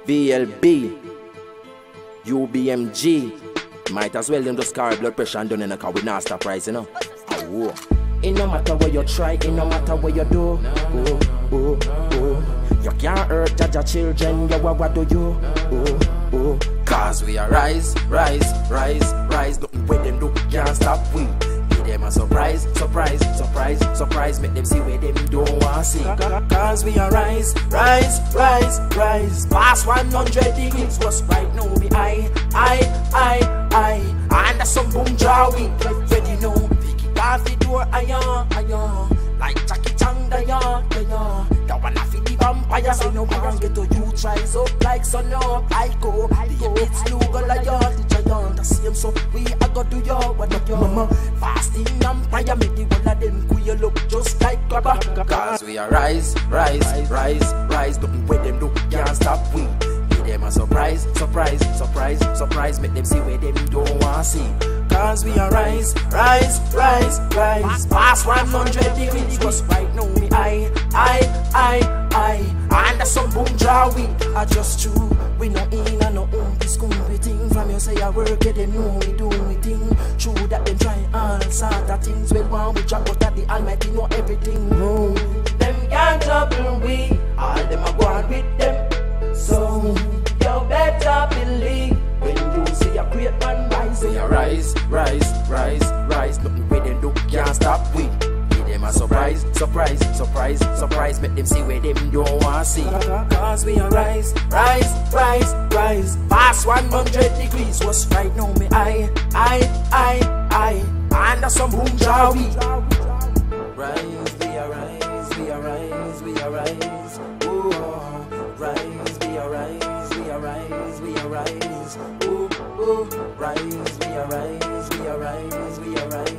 VLB, UBMG. Might as well them just carry blood pressure and done in a car with not stop rise, you know. Oh. It no matter what you try, it no matter what you do. Oh, oh, oh. You can't hurt Jaja children, you what do you? Oh, oh. Cause we are rise, rise, rise, rise. Nothing where them do, can't stop we. Give them a surprise, surprise, surprise, surprise. Make them see where them don't want to see. Cause we are rise, rise, rise, rise. Past 100 degrees, what's right now me I. And some boom draw we ready now. Off the door, ayon. Like Jackie Chan, dayan. That one off the vampire. Say no, we gon' get to you. Tries up like sun up. I go. The beats you go like y'all. The giant, the same so we a go do y'all. What up, your mama? Fasting and prayer. Make the one of them queer look just like grabber. Cause we are rise, rise, rise, rise. Nothing where them do, can't stop we. Give them a surprise, surprise, surprise, surprise. Make them see where them don't want to see. Cause we are rise, rise, rise, rise. Past 100 degrees, just right now me I. And some boom draw we are just true. We no in and no this we thing. From you say I work, yeah, them know we do we thing. True that them try all sort of things. Well, one we drop, but that the Almighty know everything. No, them can't trouble we. All them are going with them. So you better believe when you see a great man rise. We are rise, rise, rise, rise. Nothing where them do, can't stop we. Give them a surprise, surprise, surprise, surprise. Make them see where them don't want to see. Cause we are rise, rise, rise, rise. Past 100 degrees, what's right now me I. And some boom draw we. Rise, we are rise, we are rise, we are rise. Oh, rise, we are rise, we are rise, we are rise. Oh, rise, we are rise, we are rise, we are rise.